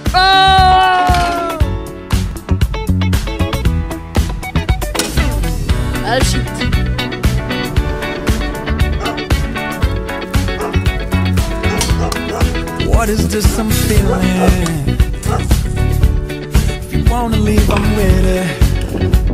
Oh! Ah shit. What is this I'm feeling? If you wanna leave, I'm with it.